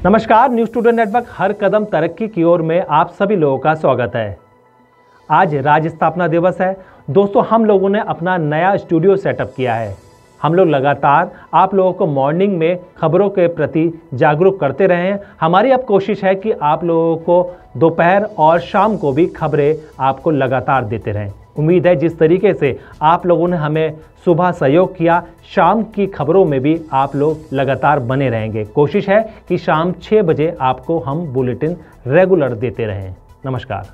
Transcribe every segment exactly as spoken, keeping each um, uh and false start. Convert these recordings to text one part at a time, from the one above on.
नमस्कार, news today network हर कदम तरक्की की ओर में आप सभी लोगों का स्वागत है। आज राज्य स्थापना दिवस है। दोस्तों, हम लोगों ने अपना नया स्टूडियो सेटअप किया है। हम लोग लगातार आप लोगों को मॉर्निंग में खबरों के प्रति जागरूक करते रहे हैं। हमारी अब कोशिश है कि आप लोगों को दोपहर और शाम को भी खबरें आपको लगातार देते रहें। उम्मीद है जिस तरीके से आप लोगों ने हमें सुबह सहयोग किया, शाम की खबरों में भी आप लोग लगातार बने रहेंगे। कोशिश है कि शाम छः बजे आपको हम बुलेटिन रेगुलर देते रहें। नमस्कार।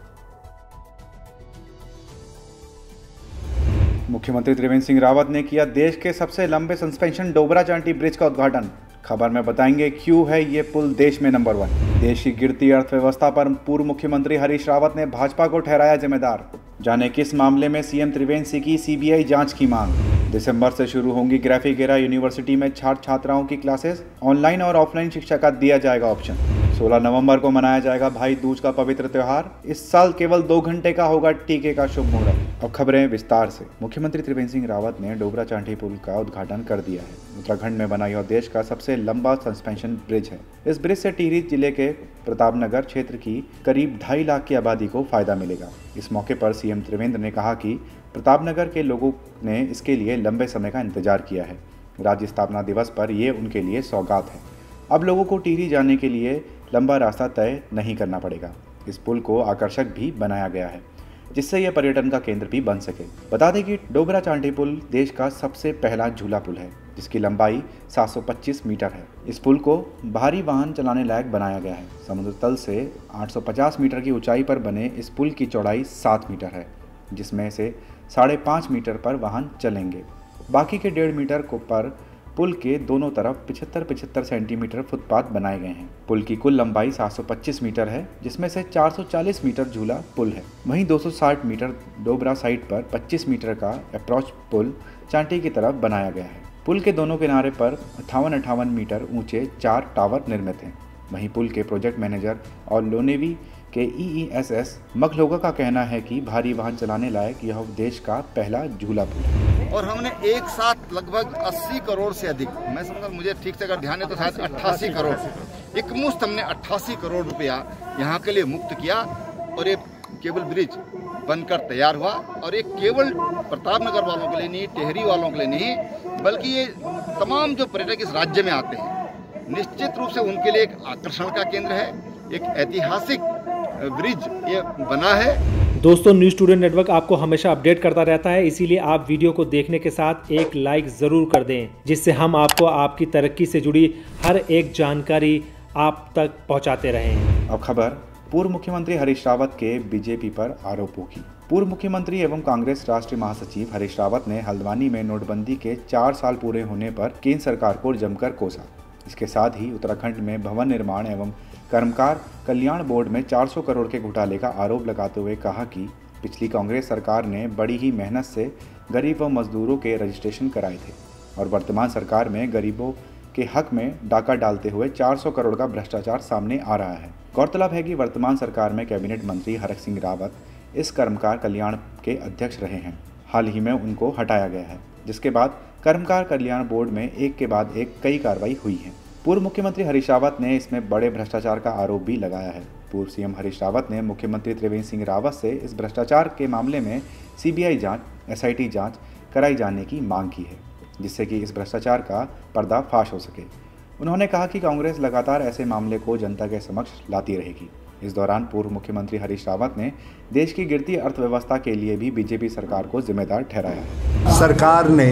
मुख्यमंत्री त्रिवेंद्र सिंह रावत ने किया देश के सबसे लंबे सस्पेंशन डोबरा चांटी ब्रिज का उद्घाटन। खबर में बताएंगे क्यों है ये पुल देश में नंबर वन। देश की गिरती अर्थव्यवस्था पर पूर्व मुख्यमंत्री हरीश रावत ने भाजपा को ठहराया जिम्मेदार। जाने किस मामले में सीएम त्रिवेंद्र सिंह की सीबीआई जांच की मांग। दिसंबर से शुरू होंगी ग्राफिकेरा यूनिवर्सिटी में छात्र छात्राओं की क्लासेस। ऑनलाइन और ऑफलाइन शिक्षा का दिया जाएगा ऑप्शन। सोलह नवंबर को मनाया जाएगा भाई दूज का पवित्र त्योहार। इस साल केवल दो घंटे का होगा टीके का शुभ मुहूर्त। अब खबरें विस्तार से। मुख्यमंत्री त्रिवेंद्र सिंह रावत ने डोबरा चांठी पुल का उद्घाटन कर दिया है। उत्तराखंड में बना यह देश का सबसे लंबा सस्पेंशन ब्रिज है। इस ब्रिज से टिहरी जिले के प्रतापनगर क्षेत्र की करीब ढाई लाख की आबादी को फायदा मिलेगा। इस मौके पर सीएम त्रिवेंद्र ने कहा कि प्रतापनगर के लोगों ने इसके लिए लंबे समय का इंतजार किया है। राज्य स्थापना दिवस पर ये उनके लिए सौगात है। अब लोगों को टिहरी जाने के लिए लंबा रास्ता तय नहीं करना पड़ेगा। इस पुल को आकर्षक भी बनाया गया है, जिससे यह पर्यटन का केंद्र भी बन सके। बता दें कि डोबरा चांठी पुल देश का सबसे पहला झूला पुल है, जिसकी लंबाई सात सौ पच्चीस मीटर है। इस पुल को भारी वाहन चलाने लायक बनाया गया है। समुद्र तल से आठ सौ पचास मीटर की ऊंचाई पर बने इस पुल की चौड़ाई सात मीटर है, जिसमें से साढ़े पाँच मीटर पर वाहन चलेंगे। बाकी के डेढ़ मीटर को पर पुल के दोनों तरफ पिछहत्तर पिछहत्तर सेंटीमीटर फुटपाथ बनाए गए हैं। पुल की कुल लंबाई सात सौ पच्चीस मीटर है, जिसमें से चार सौ चालीस मीटर झूला पुल है। वहीं दो सौ साठ मीटर डोबरा साइड पर पच्चीस मीटर का अप्रोच पुल चांटी की तरफ बनाया गया है। पुल के दोनों किनारे पर अट्ठावन अट्ठावन मीटर ऊंचे चार टावर निर्मित हैं। वहीं पुल के प्रोजेक्ट मैनेजर और लोनेवी के ईईएसएस मखलोगा का कहना है कि भारी वाहन चलाने लायक यह देश का पहला झूला पुल है। और हमने एक साथ लगभग अस्सी करोड़ से अधिक, मैं समझता मुझे ठीक से अगर ध्यान है तो शायद अट्ठासी करोड़, एक मुश्त हमने अट्ठासी करोड़ रुपया यहाँ के लिए मुक्त किया। और ये केबल ब्रिज बनकर तैयार हुआ। और ये केवल प्रतापनगर वालों के लिए नहीं, टिहरी वालों के लिए नहीं, बल्कि ये तमाम जो पर्यटक इस राज्य में आते हैं, निश्चित रूप से उनके लिए एक आकर्षण का केंद्र है। एक ऐतिहासिक ब्रिज ये बना है। दोस्तों, न्यूज़ टुडे नेटवर्क आपको हमेशा अपडेट करता रहता है, इसीलिए आप वीडियो को देखने के साथ एक लाइक ज़रूर कर दें, जिससे हम आपको आपकी तरक्की से जुड़ी हर एक जानकारी आप तक पहुंचाते रहें। अब खबर पूर्व मुख्यमंत्री हरीश रावत के बीजेपी पर आरोपों की। पूर्व मुख्यमंत्री एवं कांग्रेस राष्ट्रीय महासचिव हरीश रावत ने हल्द्वानी में नोटबंदी के चार साल पूरे होने पर केंद्र सरकार को जमकर कोसा। इसके साथ ही उत्तराखंड में भवन निर्माण एवं कर्मकार कल्याण बोर्ड में चार सौ करोड़ के घोटाले का आरोप लगाते हुए कहा कि पिछली कांग्रेस सरकार ने बड़ी ही मेहनत से गरीब व मजदूरों के रजिस्ट्रेशन कराए थे और वर्तमान सरकार में गरीबों के हक में डाका डालते हुए चार सौ करोड़ का भ्रष्टाचार सामने आ रहा है। गौरतलब है कि वर्तमान सरकार में कैबिनेट मंत्री हरक सिंह रावत इस कर्मकार कल्याण के अध्यक्ष रहे हैं। हाल ही में उनको हटाया गया है, जिसके बाद कर्मकार कल्याण बोर्ड में एक के बाद एक कई कार्रवाई हुई है। पूर्व मुख्यमंत्री हरीश रावत ने इसमें बड़े भ्रष्टाचार का आरोप भी लगाया है। पूर्व सीएम हरीश रावत ने मुख्यमंत्री त्रिवेंद्र सिंह रावत से इस भ्रष्टाचार के मामले में सीबीआई जांच, एसआईटी जांच कराई जाने की मांग की है, जिससे कि इस भ्रष्टाचार का पर्दाफाश हो सके। उन्होंने कहा कि कांग्रेस लगातार ऐसे मामले को जनता के समक्ष लाती रहेगी। इस दौरान पूर्व मुख्यमंत्री हरीश रावत ने देश की गिरती अर्थव्यवस्था के लिए भी बीजेपी सरकार को जिम्मेदार ठहराया है। सरकार ने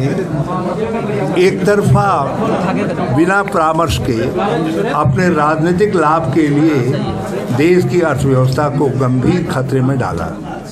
एक तरफा बिना परामर्श के अपने राजनीतिक लाभ के लिए देश की अर्थव्यवस्था को गंभीर खतरे में डाला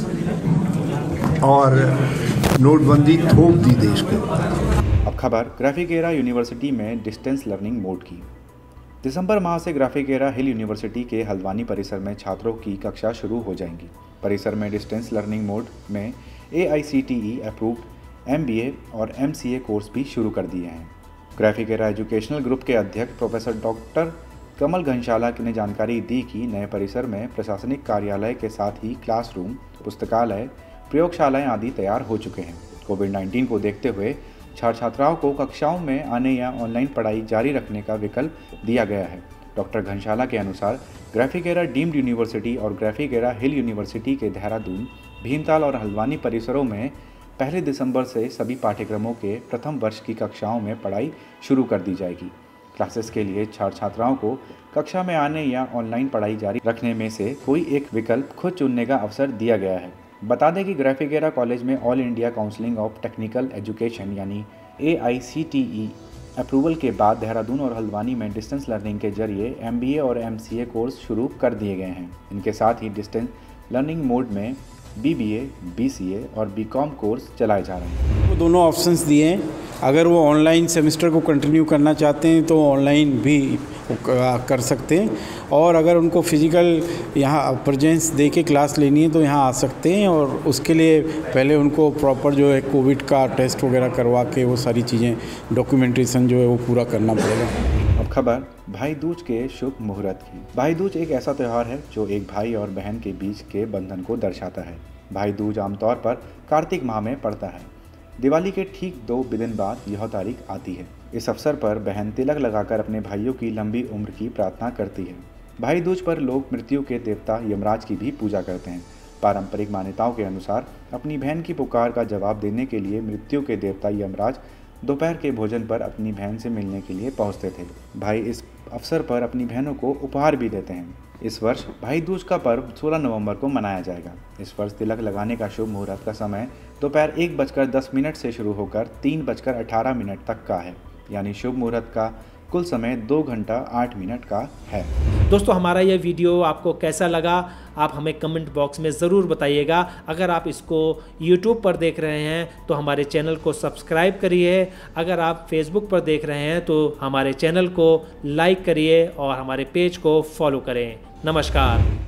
और नोटबंदी थोप दी देश को। अब खबर ग्राफिकेरा यूनिवर्सिटी में डिस्टेंस लर्निंग मोड की। दिसंबर माह से ग्राफिकेरा हिल यूनिवर्सिटी के हल्द्वानी परिसर में छात्रों की कक्षा शुरू हो जाएंगी। परिसर में डिस्टेंस लर्निंग मोड में A I C T E approved M B A और एम सी ए कोर्स भी शुरू कर दिए हैं। ग्राफिकेरा एजुकेशनल ग्रुप के अध्यक्ष प्रोफेसर डॉक्टर कमल घनशाला ने जानकारी दी कि नए परिसर में प्रशासनिक कार्यालय के साथ ही क्लासरूम, पुस्तकालय, प्रयोगशालाएं आदि तैयार हो चुके हैं। कोविड नाइन्टीन को देखते हुए छात्र छात्राओं को कक्षाओं में आने या ऑनलाइन पढ़ाई जारी रखने का विकल्प दिया गया है। डॉक्टर घनशाला के अनुसार ग्राफिकेरा डीम्ड यूनिवर्सिटी और ग्राफिकेरा हिल यूनिवर्सिटी के देहरादून, भीमताल और हल्द्वानी परिसरों में पहली दिसंबर से सभी पाठ्यक्रमों के प्रथम वर्ष की कक्षाओं में पढ़ाई शुरू कर दी जाएगी। क्लासेस के लिए छात्र छात्राओं को कक्षा में आने या ऑनलाइन पढ़ाई जारी रखने में से कोई एक विकल्प खुद चुनने का अवसर दिया गया है। बता दें कि ग्राफिकेरा कॉलेज में All India counselling of Technical Education यानी A I C T E approval के बाद देहरादून और हल्द्वानी में डिस्टेंस लर्निंग के जरिए एम बी ए और एम सी ए कोर्स शुरू कर दिए गए हैं। इनके साथ ही डिस्टेंस लर्निंग मोड में B B A, B C A और बी कॉम कोर्स चलाए जा रहे हैं। वो दोनों ऑप्शंस दिए हैं। अगर वो ऑनलाइन सेमेस्टर को कंटिन्यू करना चाहते हैं तो ऑनलाइन भी कर सकते हैं, और अगर उनको फिजिकल यहाँ प्रेजेंस दे के क्लास लेनी है तो यहाँ आ सकते हैं। और उसके लिए पहले उनको प्रॉपर जो है कोविड का टेस्ट वगैरह करवा के वो सारी चीज़ें डॉक्यूमेंटेशन जो है वो पूरा करना पड़ेगा। अब खबर भाई दूज के शुभ मुहूर्त की। भाई दूज एक ऐसा त्यौहार है जो एक भाई और बहन के बीच के बंधन को दर्शाता है। भाई दूज आमतौर पर कार्तिक माह में पड़ता है। दिवाली के ठीक दो दिन बाद यह तारीख आती है। इस अवसर पर बहन तिलक लगाकर अपने भाइयों की लंबी उम्र की प्रार्थना करती है। भाई दूज पर लोग मृत्यु के देवता यमराज की भी पूजा करते हैं। पारंपरिक मान्यताओं के अनुसार अपनी बहन की पुकार का जवाब देने के लिए मृत्यु के देवता यमराज दोपहर के भोजन पर अपनी बहन से मिलने के लिए पहुंचते थे। भाई इस अवसर पर अपनी बहनों को उपहार भी देते हैं। इस वर्ष भाई दूज का पर्व सोलह नवंबर को मनाया जाएगा। इस वर्ष तिलक लगाने का शुभ मुहूर्त का समय दोपहर एक बजकर दस मिनट से शुरू होकर तीन बजकर अठारह मिनट तक का है, यानी शुभ मुहूर्त का कुल समय दो घंटा आठ मिनट का है। दोस्तों, हमारा यह वीडियो आपको कैसा लगा आप हमें कमेंट बॉक्स में ज़रूर बताइएगा। अगर आप इसको यूट्यूब पर देख रहे हैं तो हमारे चैनल को सब्सक्राइब करिए। अगर आप फेसबुक पर देख रहे हैं तो हमारे चैनल को लाइक करिए और हमारे पेज को फॉलो करें। नमस्कार।